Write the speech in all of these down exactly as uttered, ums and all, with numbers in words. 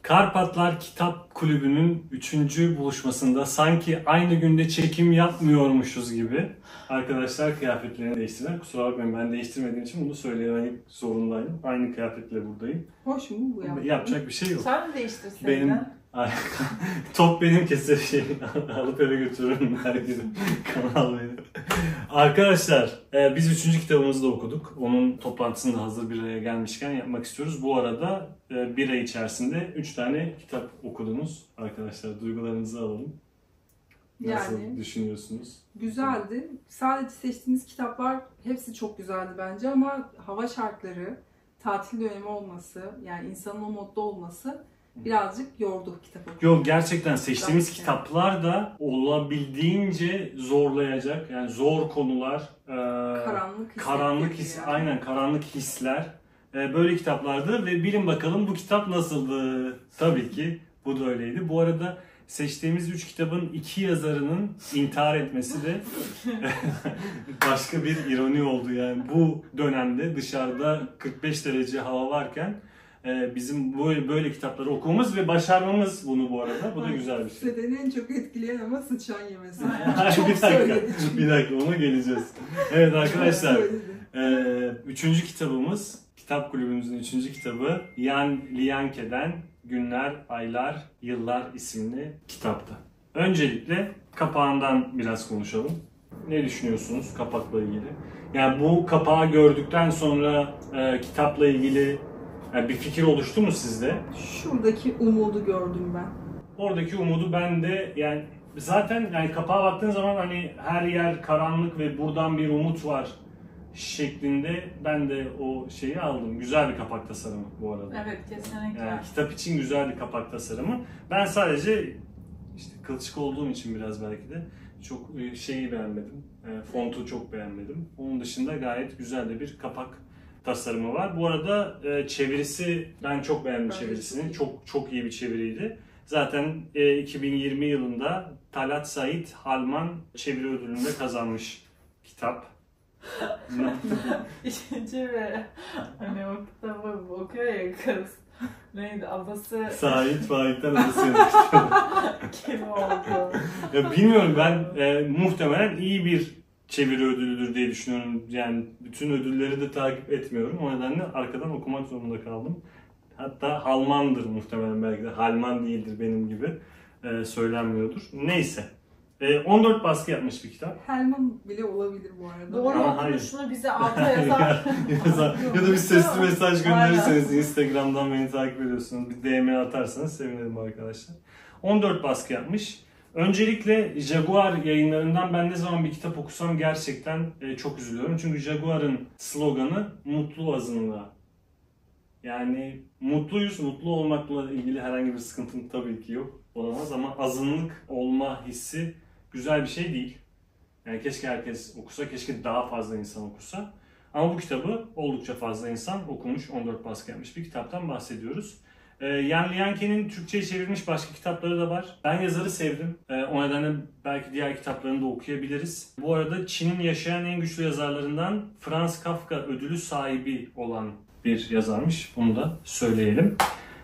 Karpatlar Kitap Kulübü'nün üçüncü buluşmasında sanki aynı günde çekim yapmıyormuşuz gibi arkadaşlar kıyafetlerini değiştirdiler. Kusura bakmayın, ben değiştirmediğim için bunu söylemek zorundayım. Aynı kıyafetle buradayım. Hoş mu bu ya? Yapacak bir şey yok. Sen mi değiştirseydin? Benim top benim keser şey alıp eve götürürüm herkese. Kanal benim. Arkadaşlar e, biz üçüncü kitabımızı da okuduk. Onun toplantısında hazır bir araya gelmişken yapmak istiyoruz. Bu arada e, bir ay içerisinde üç tane kitap okudunuz. Arkadaşlar duygularınızı alalım. Nasıl Yani, düşünüyorsunuz? Güzeldi. Sadece seçtiğimiz kitaplar hepsi çok güzeldi bence ama hava şartları, tatil dönemi olması, yani insanın o modda olması birazcık yordu kitap okumak. Yok, gerçekten seçtiğimiz Gerçekten. kitaplar da olabildiğince zorlayacak. Yani zor konular, e, Karanlık karanlık his, yani. aynen karanlık hisler. E, böyle kitaplardı ve bilin bakalım bu kitap nasıldı? Tabii ki bu da öyleydi. Bu arada seçtiğimiz üç kitabın iki yazarının intihar etmesi de başka bir ironi oldu. Yani bu dönemde dışarıda kırk beş derece hava varken bizim böyle böyle kitapları okumamız ve başarmamız bunu bu arada. Bu da güzel bir şey. Seni en çok etkileyen ama sıçan yemesi. Çok bir dakika, bir dakika ona geleceğiz. Evet arkadaşlar, e, üçüncü kitabımız, Kitap Kulübümüzün üçüncü kitabı Jan Lianke'den Günler, Aylar, Yıllar isimli kitaptı. Öncelikle kapağından biraz konuşalım. Ne düşünüyorsunuz kapakla ilgili? Yani bu kapağı gördükten sonra e, kitapla ilgili yani bir fikir oluştu mu sizde? Şuradaki umudu gördüm ben. Oradaki umudu ben de, yani zaten yani kapağa baktığın zaman hani her yer karanlık ve buradan bir umut var şeklinde ben de o şeyi aldım. Güzel bir kapak tasarımı bu arada. Evet, kesinlikle. Yani kitap için güzel bir kapak tasarımı. Ben sadece işte kılçık olduğum için biraz belki de çok şeyi beğenmedim. Fontu çok beğenmedim. Onun dışında gayet güzel de bir kapak tasarımı var. Bu arada çevirisi, ben çok beğendim ben çevirisini. Çok çok iyi bir çeviriydi. Zaten iki bin yirmi yılında Talat Said Halman çeviri ödülünü de kazanmış kitap. İkinci ve hani o kitabı okuyor ya kız. Neydi abası? Said Faik'ten abası yazmıştı. Kim oldu? Ya bilmiyorum, ben e, muhtemelen iyi bir çeviri ödülüdür diye düşünüyorum. Yani bütün ödülleri de takip etmiyorum. O nedenle arkadan okumak zorunda kaldım. Hatta Halmandır muhtemelen, belki de Halman değildir benim gibi. E, söylenmiyordur. Neyse. E, on dört baskı yapmış bir kitap. Helman bile olabilir bu arada. Doğru okunuşunu bize alta yazar. yazar. Ya da bir sesli mesaj gönderirseniz Instagram'dan beni takip ediyorsunuz. Bir D M atarsanız sevinirim arkadaşlar. on dört baskı yapmış. Öncelikle Jaguar yayınlarından ben ne zaman bir kitap okusam gerçekten çok üzülüyorum. Çünkü Jaguar'ın sloganı mutlu azınlığa. Yani mutluyuz, mutlu olmakla ilgili herhangi bir sıkıntım tabii ki yok. Olamaz ama azınlık olma hissi güzel bir şey değil. Yani keşke herkes okusa, keşke daha fazla insan okusa. Ama bu kitabı oldukça fazla insan okumuş, on dört baskı yapmış bir kitaptan bahsediyoruz. Ee, Jan Lianke'nin Türkçe'ye çevrilmiş başka kitapları da var. Ben yazarı sevdim. Ee, o nedenle belki diğer kitaplarını da okuyabiliriz. Bu arada Çin'in yaşayan en güçlü yazarlarından Franz Kafka ödülü sahibi olan bir yazarmış. Bunu da söyleyelim.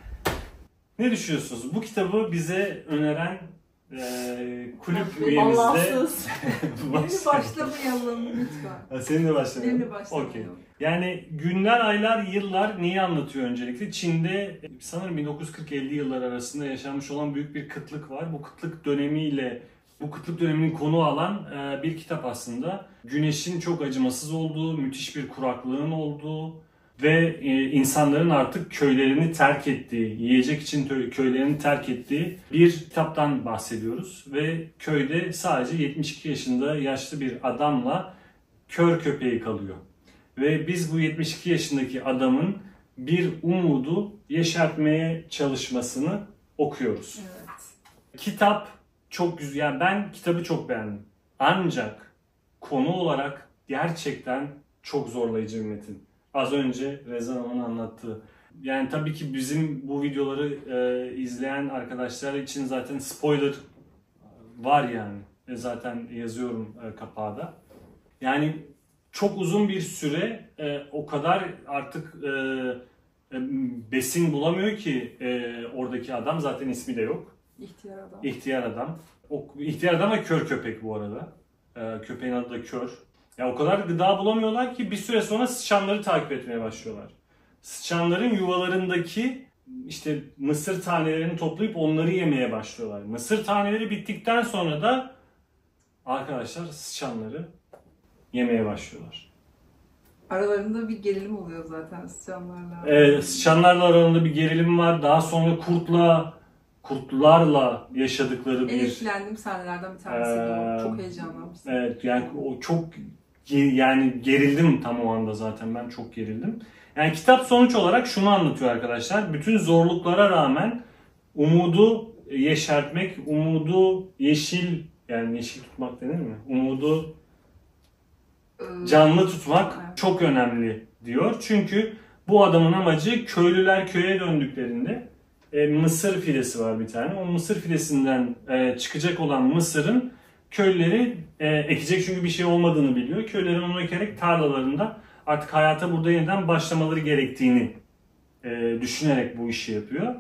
Ne düşünüyorsunuz? Bu kitabı bize öneren e, kulüp üyemizde... Allahsız. Benim başlamayalım lütfen. Senin de başlamayalım. Benim de başlamayalım. Okay. Yani Günler, Aylar, Yıllar neyi anlatıyor öncelikle? Çin'de sanırım bin dokuz yüz kırk elli yıllar arasında yaşanmış olan büyük bir kıtlık var. Bu kıtlık dönemiyle, bu kıtlık döneminin konu alan bir kitap aslında. Güneşin çok acımasız olduğu, müthiş bir kuraklığın olduğu ve insanların artık köylerini terk ettiği, yiyecek için köylerini terk ettiği bir kitaptan bahsediyoruz. Ve köyde sadece yetmiş iki yaşında yaşlı bir adamla kör köpeği kalıyor. Ve biz bu yetmiş iki yaşındaki adamın bir umudu yeşertmeye çalışmasını okuyoruz. Evet. Kitap çok güzel. Yani ben kitabı çok beğendim. Ancak konu olarak gerçekten çok zorlayıcı bir metin. Az önce Rezan Hanım'ın anlattığı. Yani tabii ki bizim bu videoları e, izleyen arkadaşlar için zaten spoiler var yani. E, zaten yazıyorum e, kapağı da. Yani çok uzun bir süre e, o kadar artık e, e, besin bulamıyor ki e, oradaki adam, zaten ismi de yok. İhtiyar adam. İhtiyar adam. O ihtiyar adam da kör köpek bu arada. E, köpeğin adı da Kör. Ya o kadar gıda bulamıyorlar ki bir süre sonra sıçanları takip etmeye başlıyorlar. Sıçanların yuvalarındaki işte mısır tanelerini toplayıp onları yemeye başlıyorlar. Mısır taneleri bittikten sonra da arkadaşlar sıçanları yemeye başlıyorlar. Aralarında bir gerilim oluyor zaten sıçanlarla. Ee, sıçanlarla aralarında bir gerilim var. Daha sonra kurtla, kurtlarla yaşadıkları En bir... etkilendiğim sahnelerden bir tanesi de o. Ee, Çok heyecanlanmıştım. Evet, yani o çok ge- yani gerildim tam o anda, zaten ben çok gerildim. Yani kitap sonuç olarak şunu anlatıyor arkadaşlar. Bütün zorluklara rağmen umudu yeşertmek, umudu yeşil, yani yeşil tutmak denir mi? Umudu Ee, canlı tutmak Evet. çok önemli diyor. Çünkü bu adamın amacı, köylüler köye döndüklerinde e, mısır filesi var bir tane. O mısır filesinden e, çıkacak olan mısırın köylüleri e, ekecek, çünkü bir şey olmadığını biliyor. Köylülerin onu ekerek tarlalarında artık hayata burada yeniden başlamaları gerektiğini e, düşünerek bu işi yapıyor.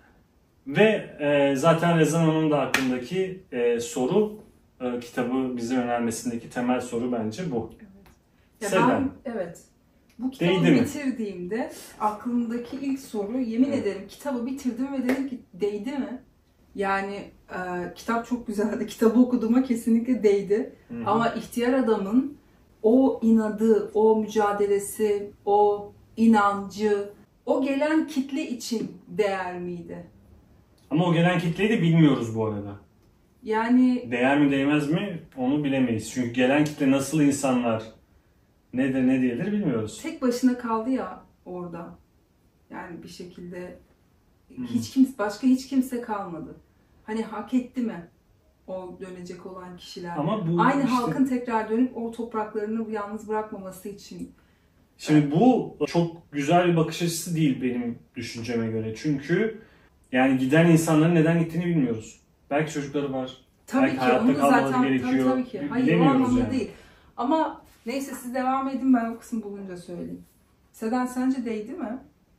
Ve e, zaten Rezan Hanım'ın da hakkındaki e, soru, e, kitabı bize önermesindeki temel soru bence bu. Ya Seven. ben, evet. Bu kitabı Değdi mi? bitirdiğimde aklımdaki ilk soru, yemin Evet. ederim kitabı bitirdim ve dedim ki değdi mi? Yani e, kitap çok güzeldi. Kitabı okuduğuma kesinlikle değdi. Hı hı. Ama ihtiyar adamın o inadı, o mücadelesi, o inancı, o gelen kitle için değer miydi? Ama o gelen kitleyi de bilmiyoruz bu arada. Yani Değer mi değmez mi onu bilemeyiz. Çünkü gelen kitle nasıl insanlar, nedir ne değildir bilmiyoruz. tek başına kaldı ya orada. Yani bir şekilde Hmm. hiç kimse, başka hiç kimse kalmadı. Hani hak etti mi o dönecek olan kişiler? Ama bu Aynı işte- halkın tekrar dönüp o topraklarını yalnız bırakmaması için. Şimdi bu çok güzel bir bakış açısı değil benim düşünceme göre. Çünkü yani giden insanların neden gittiğini bilmiyoruz. Belki çocukları var. Tabii Belki ki hayatta onu da kalmaları zaten tabii, gerekiyor. tabii ki. Hayır o Bilemiyoruz anlamda yani. değil. Ama neyse siz devam edin, ben o kısmı bulunca söyleyeyim. Seden sence değdi mi?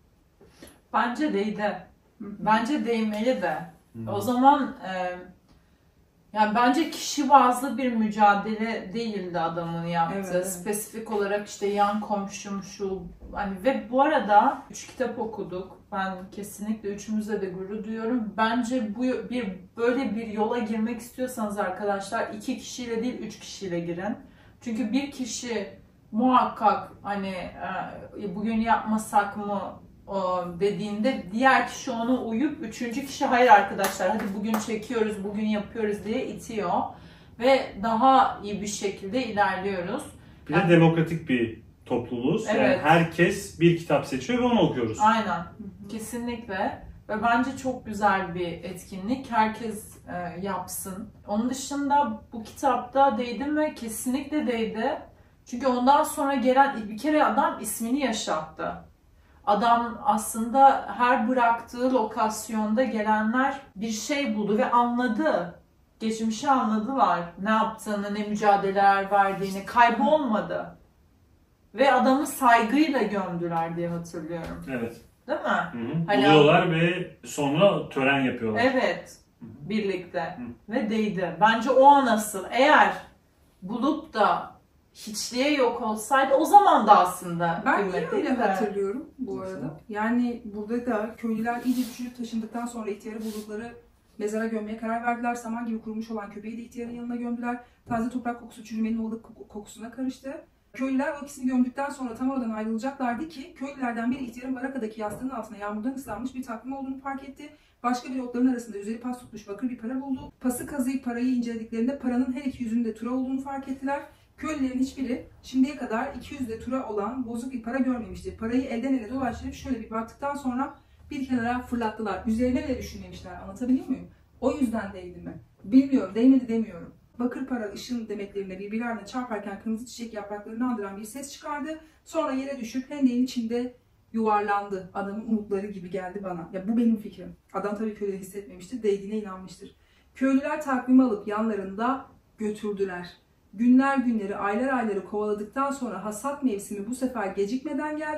Bence değdi. Hı hı. Bence değmeli de. Hı. O zaman e, yani bence kişi bazlı bir mücadele değildi adamın yaptığı. Evet, evet. Spesifik olarak işte yan komşum şu hani ve bu arada üç kitap okuduk. Ben kesinlikle üçümüzle de gurur duyuyorum. Bence bu bir böyle bir yola girmek istiyorsanız arkadaşlar iki kişiyle değil üç kişiyle girin. Çünkü bir kişi muhakkak hani e, bugün yapmasak mı o dediğinde diğer kişi ona uyup üçüncü kişi hayır arkadaşlar hadi bugün çekiyoruz, bugün yapıyoruz diye itiyor ve daha iyi bir şekilde ilerliyoruz. Bir de demokratik bir topluluğuz. Yani Evet. herkes bir kitap seçiyor ve onu okuyoruz. Aynen, kesinlikle ve bence çok güzel bir etkinlik. Herkes e, yapsın. Onun dışında bu kitapta değdim ve kesinlikle değdi. Çünkü ondan sonra gelen bir kere adam ismini yaşattı. Adam aslında her bıraktığı lokasyonda gelenler bir şey buldu ve anladı. Geçmişi anladılar. Ne yaptığını, ne mücadeleler verdiğini, kaybolmadı. Ve adamı saygıyla gömdüler diye hatırlıyorum. Evet. Değil mi? Hı hı. Hani- Buluyorlar ve sonra tören yapıyorlar. Evet. Hı hı. Birlikte. Hı. Ve değdi. Bence o an asıl. Eğer bulup da hiçliğe yok olsaydı o zaman da aslında Ben yine kıymetliydi öyle de. hatırlıyorum bu Nasıl? arada. Yani burada da köylüler iyice küçülüp taşındıktan sonra ihtiyarı buldukları mezara gömmeye karar verdiler. Saman gibi kurumuş olan köpeği de ihtiyarın yanına gömdüler. Taze toprak kokusu çürümenin ılık koku- kokusuna karıştı. Köylüler o ikisini gömdükten sonra tam oradan ayrılacaklardı ki köylülerden biri ihtiyarın barakadaki yastığının altına yağmurdan ıslanmış bir takvim olduğunu fark etti. Başka bir otların arasında üzeri pas tutmuş bakır bir para buldu. Pası kazıyıp parayı incelediklerinde paranın her iki yüzünün de tura olduğunu fark ettiler. Köylülerin hiçbiri şimdiye kadar iki yüzde tura olan bozuk bir para görmemişti. Parayı elden ele dolaştırıp şöyle bir baktıktan sonra bir kenara fırlattılar. Üzerine bile düşünmemişler. Anlatabiliyor muyum? O yüzden değdi mi? Bilmiyorum. Değmedi demiyorum. Bakır para ışın demetlerine birbirlerine çarparken kırmızı çiçek yapraklarını andıran bir ses çıkardı. Sonra yere düşüp hendeğin içinde yuvarlandı. Adamın umutları gibi geldi bana. Ya bu benim fikrim. Adam tabii köyde hissetmemiştir. Değdiğine inanmıştır. Köylüler takvimi alıp yanlarında götürdüler. Günler günleri, aylar ayları kovaladıktan sonra hasat mevsimi bu sefer gecikmeden geldi.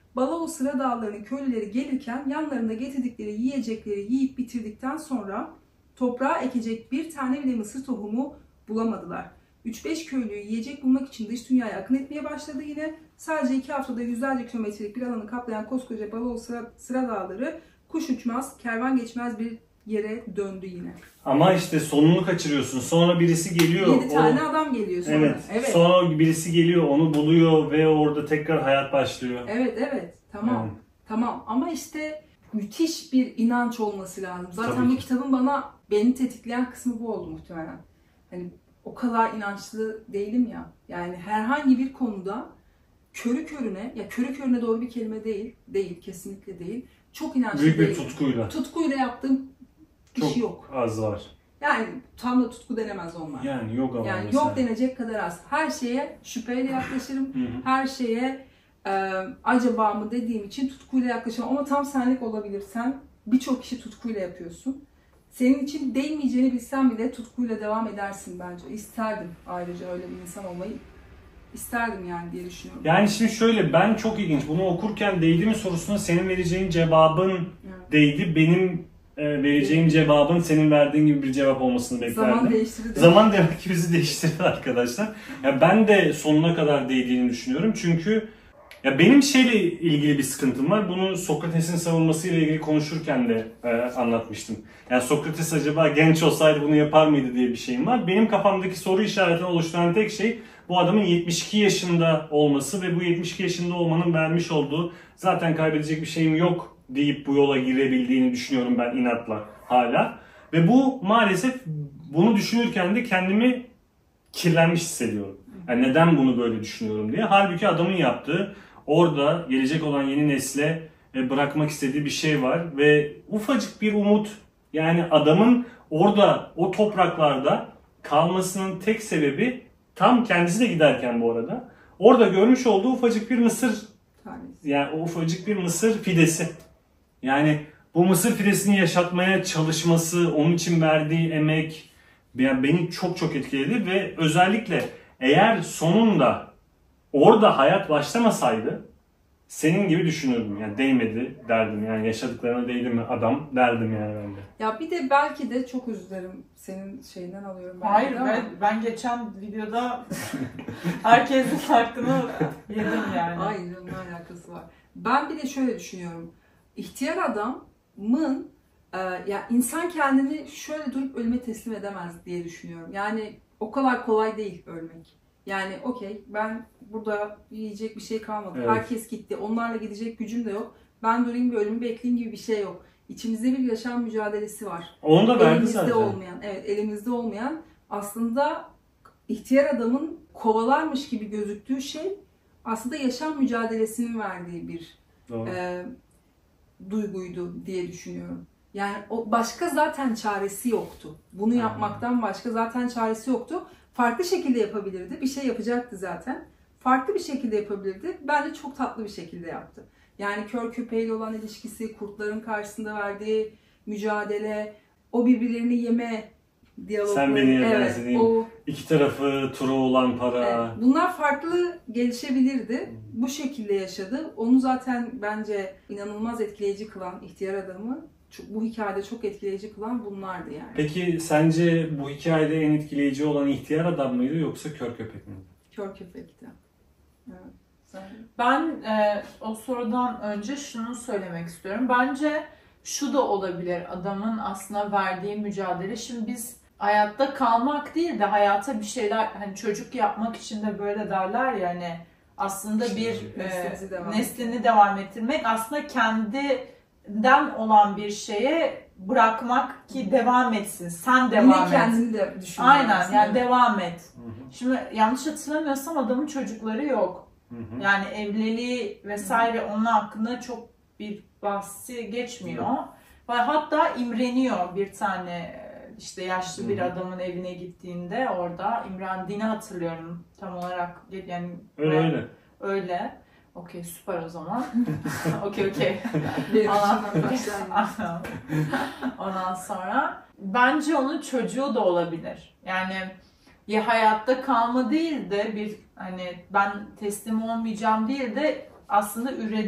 Balao Sıra Dağları'nın köylüleri gelirken yanlarında getirdikleri yiyecekleri yiyip bitirdikten sonra toprağa ekecek bir tane bile mısır tohumu bulamadılar. üç beş köylüyü yiyecek bulmak için dış dünyaya akın etmeye başladı yine. Sadece iki haftada yüzlerce kilometrelik bir alanı kaplayan koskoca Balao Sıra, Sıra Dağları kuş uçmaz, kervan geçmez bir yere döndü yine. Ama işte sonunu kaçırıyorsun. Sonra birisi geliyor. yedi tane o... adam geliyor sonra. Evet. evet. Sonra birisi geliyor, onu buluyor ve orada tekrar hayat başlıyor. Evet, evet. Tamam. Evet. Tamam. Ama işte müthiş bir inanç olması lazım. Zaten Tabii bu ki. kitabın bana beni tetikleyen kısmı bu oldu muhtemelen. Hani o kadar inançlı değilim ya. Yani herhangi bir konuda körü körüne, ya körü körüne doğru bir kelime değil. Değil, kesinlikle değil. Çok inançlı Büyük bir değilim. tutkuyla. Tutkuyla yaptığım iş Çok yok. az var. Yani tam da tutku denemez onlar. Yani yok ama Yani mesela. yok denecek kadar az. Her şeye şüpheyle yaklaşırım. Hı hı. Her şeye e, acaba mı dediğim için tutkuyla yaklaşırım. Ama tam senlik olabilir. Sen birçok kişi tutkuyla yapıyorsun. Senin için değmeyeceğini bilsen bile tutkuyla devam edersin bence. İsterdim ayrıca öyle bir insan olmayı. İsterdim yani diye düşünüyorum. Yani şimdi şöyle, ben çok ilginç. Bunu okurken değdi mi sorusuna senin vereceğin cevabın Evet. değdi. Benim e, vereceğim cevabın senin verdiğin gibi bir cevap olmasını beklerdim. Zaman değiştirdi. Zaman demek ki bizi değiştirdi arkadaşlar. Ya ben de sonuna kadar değdiğini düşünüyorum. Çünkü ya benim şeyle ilgili bir sıkıntım var. Bunu Sokrates'in savunmasıyla ilgili konuşurken de e, anlatmıştım. Yani Sokrates acaba genç olsaydı bunu yapar mıydı diye bir şeyim var. Benim kafamdaki soru işaretini oluşturan tek şey bu adamın yetmiş iki yaşında olması ve bu yetmiş iki yaşında olmanın vermiş olduğu zaten kaybedecek bir şeyim yok deyip bu yola girebildiğini düşünüyorum ben inatla hala. Ve bu maalesef bunu düşünürken de kendimi kirlenmiş hissediyorum. Yani neden bunu böyle düşünüyorum diye. Halbuki adamın yaptığı orada gelecek olan yeni nesle bırakmak istediği bir şey var ve ufacık bir umut, yani adamın orada o topraklarda kalmasının tek sebebi tam kendisi de giderken bu arada orada görmüş olduğu ufacık bir mısır, Tanesi. yani o ufacık bir mısır fidesi. Yani bu mısır fidesini yaşatmaya çalışması, onun için verdiği emek yani beni çok çok etkiledi ve özellikle eğer sonunda orada hayat başlamasaydı senin gibi düşünürdüm. Yani değmedi derdim. Yani yaşadıklarına değdi mi adam derdim yani ben de. Ya bir de belki de çok özür dilerim senin şeyinden alıyorum. belki Hayır de ama- ben, ben geçen videoda herkesin hakkını yedim yani. Hayır onunla alakası var. Ben bir de şöyle düşünüyorum. İhtiyar adamın e, ya insan kendini şöyle durup ölüme teslim edemez diye düşünüyorum. Yani o kadar kolay değil ölmek. Yani okey ben burada yiyecek bir şey kalmadı. Evet. Herkes gitti. Onlarla gidecek gücüm de yok. Ben durayım bir ölümü bekleyeyim gibi bir şey yok. İçimizde bir yaşam mücadelesi var. Onu da verdi Elimizde zaten. olmayan, evet elimizde olmayan aslında ihtiyar adamın kovalarmış gibi gözüktüğü şey aslında yaşam mücadelesinin verdiği bir Doğru. e, duyguydu diye düşünüyorum. Yani o başka zaten çaresi yoktu. Bunu Hmm. yapmaktan başka zaten çaresi yoktu. Farklı şekilde yapabilirdi. Bir şey yapacaktı zaten. Farklı bir şekilde yapabilirdi. Bence çok tatlı bir şekilde yaptı. Yani kör köpeğiyle olan ilişkisi, kurtların karşısında verdiği mücadele, o birbirlerini yeme diyalogları. Sen beni ye, ben evet, seni yiyeyim. o İki tarafı turu olan para. Evet, bunlar farklı gelişebilirdi. Bu şekilde yaşadı. Onu zaten bence inanılmaz etkileyici kılan ihtiyar adamı, çok- bu hikayede çok etkileyici kılan bunlardı yani. Peki sence bu hikayede en etkileyici olan ihtiyar adam mıydı yoksa kör köpek miydi? Kör köpekti. Evet. Sen... Ben e, o sorudan önce şunu söylemek istiyorum. Bence şu da olabilir adamın aslında verdiği mücadele. Şimdi biz hayatta kalmak değil de hayata bir şeyler hani çocuk yapmak için de böyle derler ya hani aslında bir Neslimizi e, devam neslini devam ettirmek aslında kendinden olan bir şeye bırakmak ki devam etsin. Sen devam Yine et. kendini de düşün. Aynen yani devam et. Hı hı. Şimdi yanlış hatırlamıyorsam adamın çocukları yok. Hı hı. Yani evliliği vesaire onun hakkında çok bir bahsi geçmiyor. Ve hatta imreniyor bir tane işte yaşlı bir Hı hı. adamın evine gittiğinde orada imrendiğini hatırlıyorum tam olarak yani Öyle öyle. öyle. Okey süper o zaman. Okey okey. Benim Aa. için arkadaşlar. Ondan sonra bence onun çocuğu da olabilir. Yani ya hayatta kalma değil de bir hani ben teslim olmayacağım değil de aslında üre,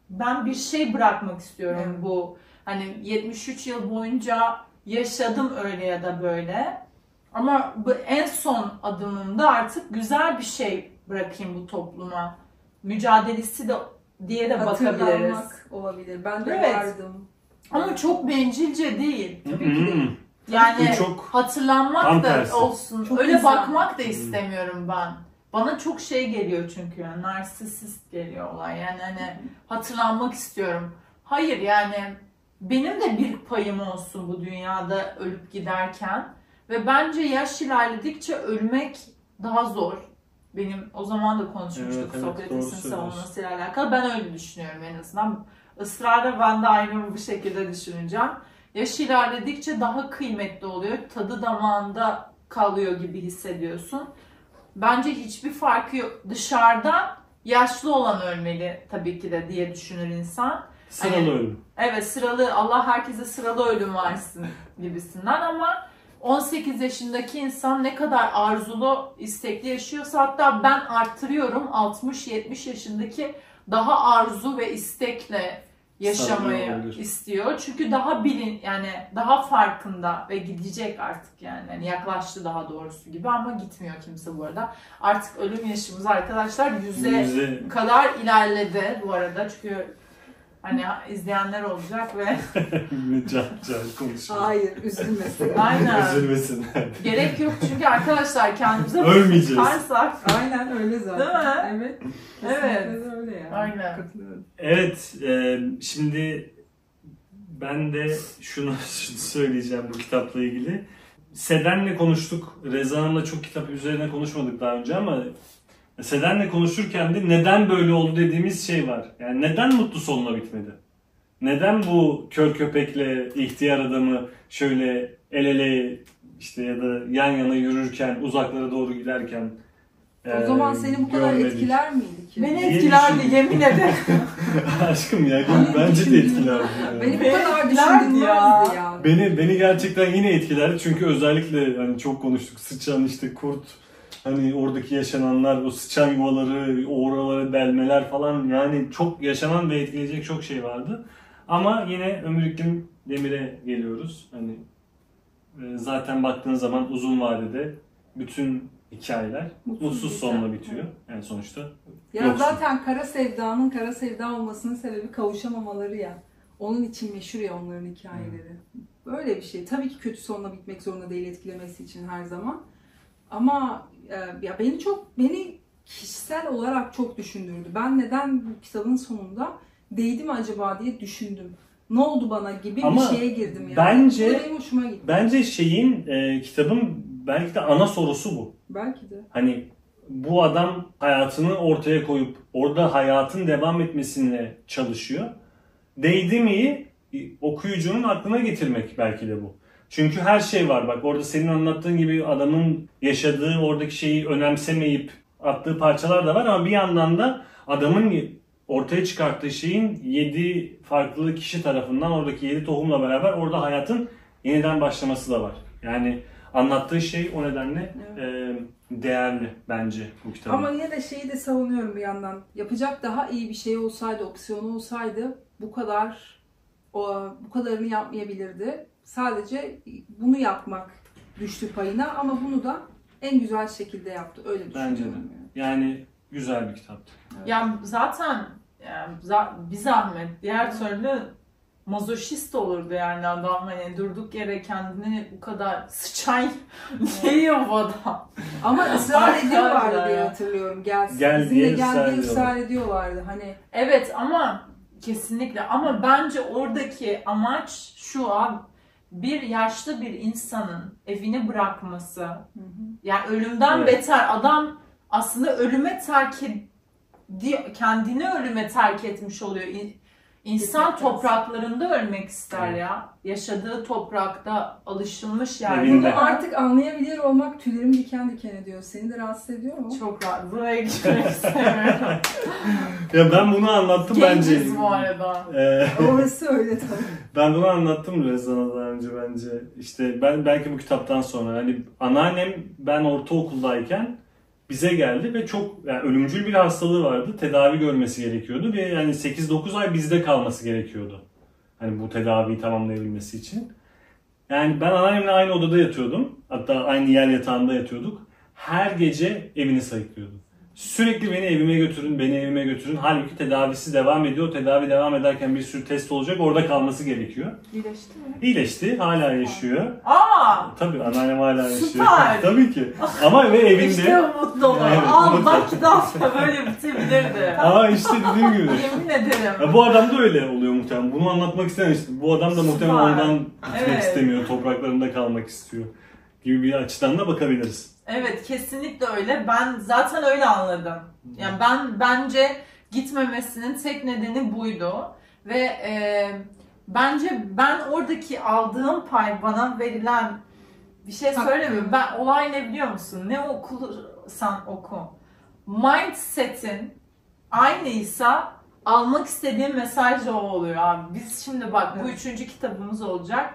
ben bir şey bırakmak istiyorum Evet. bu. Hani yetmiş üç yıl boyunca yaşadım öyle ya da böyle. Ama bu en son adımımda artık güzel bir şey bırakayım bu topluma. Mücadelesi de diye de bakabiliriz. Hatırlanmak olabilir. Ben de Evet. vardım. Ama çok bencilce değil. Tabii ki de. Hmm. Yani Bu çok tam hatırlanmak da tersi. olsun. Çok Öyle insan. bakmak da istemiyorum ben. Bana çok şey geliyor çünkü yani narsisist geliyor olay. Yani hani hatırlanmak istiyorum. Hayır yani benim de bir payım olsun bu dünyada ölüp giderken ve bence yaş ilerledikçe ölmek daha zor. Benim o zaman da konuşmuştuk Evet, evet, doğru Sokrates'in söylüyorsun. savunmasıyla alakalı. Ben öyle düşünüyorum en azından. Israrla ben de aynı bu şekilde düşüneceğim. Yaş ilerledikçe daha kıymetli oluyor. Tadı damağında kalıyor gibi hissediyorsun. Bence hiçbir farkı yok. Dışarıdan yaşlı olan ölmeli tabii ki de diye düşünür insan. sıralı Hani- ölüm. Evet sıralı, Allah herkese sıralı ölüm versin gibisinden ama on sekiz yaşındaki insan ne kadar arzulu, istekli yaşıyorsa hatta ben arttırıyorum altmış yetmiş yaşındaki daha arzu ve istekle yaşamayı Sarıyor olabilir. istiyor. Çünkü daha bilin yani daha farkında ve gidecek artık yani. Yani yaklaştı daha doğrusu gibi ama gitmiyor kimse bu arada. Artık ölüm yaşımız arkadaşlar yüze Yüze kadar ilerledi bu arada çünkü hani izleyenler olacak ve ne can can konuşuyor. Hayır, üzülmesin. aynen Üzülmesinler. gerek yok çünkü arkadaşlar kendimize Ölmeyeceğiz. bakarsak Aynen öyle zaten. Değil mi? Evet. Evet. Kesinlikle de öyle yani. Aynen. Katılıyorum. Evet, e, şimdi ben de şunu, şunu söyleyeceğim bu kitapla ilgili. Seden'le konuştuk. Reza Hanım'la çok kitap üzerine konuşmadık daha önce ama Seden'le konuşurken de neden böyle oldu dediğimiz şey var. Yani neden mutlu sonuna bitmedi? Neden bu kör köpekle ihtiyar adamı şöyle el ele işte ya da yan yana yürürken, uzaklara doğru giderken O zaman seni bu kadar görmedik? etkiler miydi ki? beni Niye etkilerdi düşündün? yemin ederim. Aşkım ya Beni bence de düşündüğüm- etkilerdi. yani. Beni bu Beni kadar etkilerdi düşündürmezdi ya. ya. Beni beni gerçekten yine etkilerdi çünkü özellikle hani çok konuştuk sıçan işte kurt hani oradaki yaşananlar o sıçan yuvaları oralara delmeler falan yani çok yaşanan ve etkileyecek çok şey vardı. Ama yine Ömür İklim Demir'e geliyoruz. Hani e, zaten baktığın zaman uzun vadede bütün hikayeler Mutsuz mutsuz biter. sonla bitiyor. Yani sonuçta Ya yoksun. zaten kara sevdanın kara sevda olmasının sebebi kavuşamamaları ya. Onun için meşhur ya onların hikayeleri. Böyle bir şey. Tabii ki kötü sonla bitmek zorunda değil etkilemesi için her zaman. Ama e, ya beni çok beni kişisel olarak çok düşündürdü. Ben neden bu kitabın sonunda değdi mi acaba diye düşündüm. Ne oldu bana gibi Ama bir şeye girdim yani. bence- Bu da benim hoşuma gitti. Bence şeyin e, kitabın belki de ana sorusu bu. Belki de. Hani bu adam hayatını ortaya koyup orada hayatın devam etmesine çalışıyor. Değdi mi'yi okuyucunun aklına getirmek belki de bu. Çünkü her şey var. Bak orada senin anlattığın gibi adamın yaşadığı oradaki şeyi önemsemeyip attığı parçalar da var ama bir yandan da adamın ortaya çıkarttığı şeyin yedi farklı kişi tarafından oradaki yedi tohumla beraber orada hayatın yeniden başlaması da var. Yani anlattığı şey o nedenle e, değerli bence bu kitabın. Ama yine de şeyi de savunuyorum bir yandan. Yapacak daha iyi bir şey olsaydı, opsiyonu olsaydı bu kadar o, bu kadarını yapmayabilirdi. Sadece bunu yapmak düştü payına ama bunu da en güzel şekilde yaptı. Öyle düşünüyorum. Bence de. yani. Yani güzel bir kitaptı. Ya zaten yani za- bir zahmet diğer türlü mazoşist olurdu yani adam hani durduk yere kendini bu kadar sıçan ne yiyor bu adam? Ama ısrar Arkadaşlar ediyorlardı diye ya. hatırlıyorum. Gelsin. Gel Bizimle diye gel ısrar diye ediyorlar. ısrar ediyorlardı. Hani Evet ama kesinlikle ama bence oradaki amaç şu abi bir yaşlı bir insanın evini bırakması hı hı. yani ölümden Evet. beter adam aslında ölüme terk ed- kendini ölüme terk etmiş oluyor. İn- İnsan Gitmek topraklarında ölmek ister Evet. ya. Yaşadığı toprakta alışılmış yani. Evinde. bunu artık anlayabilir olmak tüylerim diken diken ediyor. Seni de rahatsız ediyor mu? Çok rahat. Buraya gitmek istemiyorum. Ya ben bunu anlattım bence. Genciz bu arada. Ee, Orası öyle tabii. ben bunu anlattım Rezan'a daha önce bence. İşte ben belki bu kitaptan sonra hani anneannem ben ortaokuldayken bize geldi ve çok yani ölümcül bir hastalığı vardı. Tedavi görmesi gerekiyordu ve yani sekiz dokuz ay bizde kalması gerekiyordu. Hani bu tedaviyi tamamlayabilmesi için. Yani ben anneannemle aynı odada yatıyordum. Hatta aynı yer yatağında yatıyorduk. Her gece evini sayıklıyordu. Sürekli beni evime götürün, beni evime götürün. Halbuki tedavisi devam ediyor. Tedavi devam ederken bir sürü test olacak. Orada kalması gerekiyor. İyileşti mi? İyileşti. Hala yaşıyor. Aa! Tabii anneannem hala yaşıyor. Süper! Tabii ki. Ama ve evinde. İşte umutlu olan. Evet, Al umutlu. bak kitap böyle bitebilirdi. Aa işte dediğim gibi. Yemin ederim. Ya bu adam da öyle oluyor muhtemelen. Bunu anlatmak istememiştim. Bu adam da muhtemelen Süper. oradan gitmek Evet. istemiyor. Topraklarında kalmak istiyor. Gibi bir açıdan da bakabiliriz. Evet, kesinlikle öyle. Ben zaten öyle anladım. Yani ben bence gitmemesinin tek nedeni buydu. Ve e, bence ben oradaki aldığım pay, bana verilen bir şey söylemiyorum. Ben olay ne biliyor musun? Ne okursan oku. Mindset'in aynıysa almak istediğim mesaj da o oluyor abi. Biz şimdi bak bu üçüncü kitabımız olacak.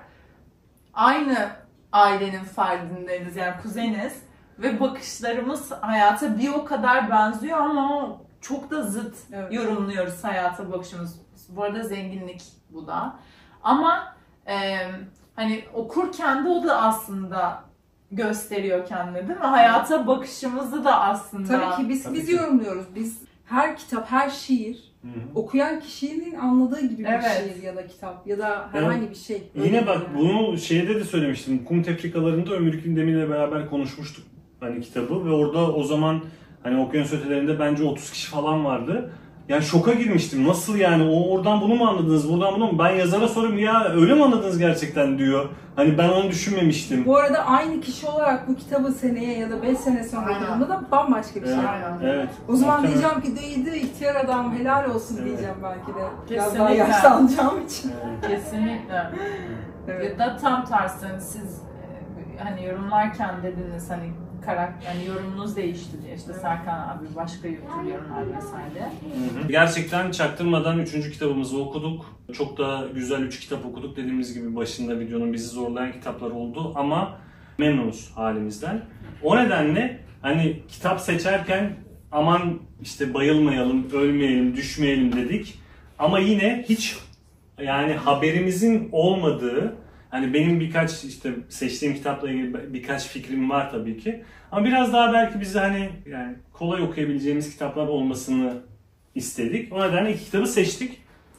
Aynı ailenin ferdindeniz, yani kuzeniz ve bakışlarımız hayata bir o kadar benziyor ama çok da zıt Evet. yorumluyoruz hayata bakışımız. Bu arada zenginlik bu da. Ama e, hani okurken de o da aslında gösteriyor kendini, değil mi? Hayata bakışımızı da aslında. Tabii ki biz Tabii biz ki. yorumluyoruz. Biz her kitap, her şiir Hı hı. okuyan kişinin anladığı gibi bir Evet. şiir ya da kitap ya da herhangi bir şey. Yine Öyle bak yani. bunu şeyde de söylemiştim. Kum Tefrikalarında Ömür Gündemi ile beraber konuşmuştuk hani kitabı ve orada o zaman hani okyanus ötelerinde bence otuz kişi falan vardı. Yani şoka girmiştim. Nasıl yani? O oradan bunu mu anladınız? Buradan bunu mu? Ben yazara soruyorum ya öyle mi anladınız gerçekten diyor. Hani ben onu düşünmemiştim. Bu arada aynı kişi olarak bu kitabı seneye ya da beş sene sonra Aynen. okuduğumda da bambaşka bir şey. Evet. Aynen. Evet. O zaman Muhtemelen. diyeceğim ki değdi, ihtiyar adam helal olsun Evet. diyeceğim belki de. Biraz Kesinlikle. daha yaşlanacağım için. Evet. Kesinlikle. Evet. Ya da tam tersi, hani siz e, hani yorumlarken dediniz hani karakter, hani yorumunuz değişti diye, işte Serkan abi başka YouTube yorumlar vesaire. Hı hı. Gerçekten çaktırmadan üçüncü kitabımızı okuduk. Çok da güzel üç kitap okuduk. Dediğimiz gibi başında videonun bizi zorlayan kitaplar oldu ama memnunuz halimizden. O nedenle hani kitap seçerken aman işte bayılmayalım, ölmeyelim, düşmeyelim dedik. Ama yine hiç yani haberimizin olmadığı, hani benim birkaç işte seçtiğim kitapla ilgili birkaç fikrim var tabii ki. Ama biraz daha belki bize hani yani kolay okuyabileceğimiz kitaplar olmasını istedik. O nedenle iki kitabı seçtik.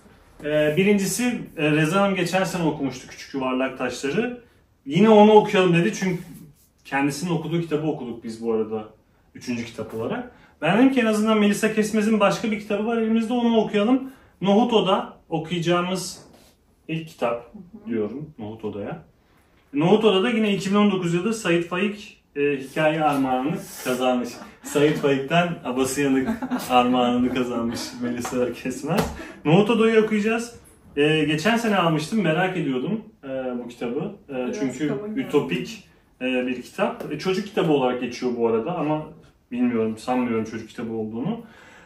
Ee, birincisi e, Reza Hanım geçen sene okumuştu Küçük Yuvarlak Taşları. Yine onu okuyalım dedi çünkü kendisinin okuduğu kitabı okuduk biz bu arada üçüncü kitap olarak. Ben dedim ki en azından Melisa Kesmez'in başka bir kitabı var elimizde, onu okuyalım. Nohut Oda okuyacağımız ilk kitap diyorum Nohut Oda'ya. Nohut Oda'da yine iki bin on dokuz yılı Sait Faik e, hikaye armağanını kazanmış. Sait Faik'ten Abası Yanık armağanını kazanmış Melisa Kesmez. Nohut Oda'yı okuyacağız. E, geçen sene almıştım, merak ediyordum e, bu kitabı. E, Biraz çünkü kitabın ütopik e, bir kitap. E, çocuk kitabı olarak geçiyor bu arada ama bilmiyorum, sanmıyorum çocuk kitabı olduğunu.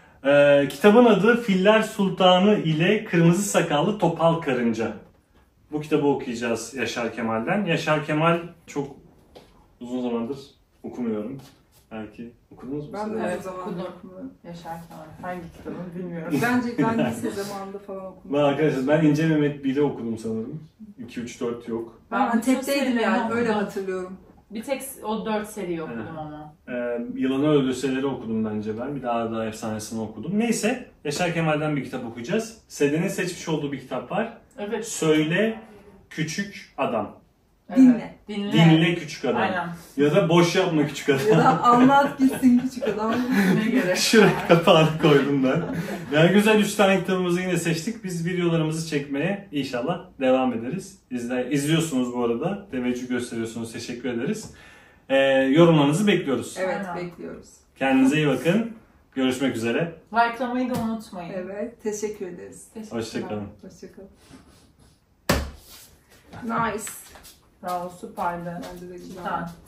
E, kitabın adı Filler Sultanı ile Kırmızı Sakallı Topal Karınca. Bu kitabı okuyacağız Yaşar Kemal'den. Yaşar Kemal çok uzun zamandır okumuyorum. Belki okudunuz mu? Ben siz? de Evet, o zaman okudum. okumuyorum. Yaşar Kemal. Hangi kitabını bilmiyorum. Bence ben lise zamanında falan Ben okumuyorum. arkadaşlar ben İnce Mehmet biri okudum sanırım. iki üç dört yok. Ben bütün Antep'teydim serilerini yani öyle okudum. hatırlıyorum. Bir tek o dört seri okudum Evet. ama. Ee, Yılanı Öldürseleri okudum bence ben. Bir daha da Efsanesini okudum. Neyse Yaşar Kemal'den bir kitap okuyacağız. Seden'in seçmiş olduğu bir kitap var. Evet. Söyle Küçük Adam. Evet. Dinle. Dinle. Dinle Küçük Adam. Aynen. Ya da Boş Yapma Küçük Adam. Ya da anlat gitsin küçük adam. Ne gerek? Şuraya kapağını koydum ben. Yani güzel üç tane kitabımızı yine seçtik. Biz videolarımızı çekmeye inşallah devam ederiz. İzle, izliyorsunuz bu arada. Teveccüh gösteriyorsunuz. Teşekkür ederiz. Ee, yorumlarınızı bekliyoruz. Evet Aynen. bekliyoruz. Kendinize iyi bakın. Görüşmek üzere. Like'lamayı da unutmayın. Evet teşekkür ederiz. Teşekkürler. Hoşçakalın. Hoşçakalın. Nice. Bravo, süperdi. Bence de güzel. Cidden.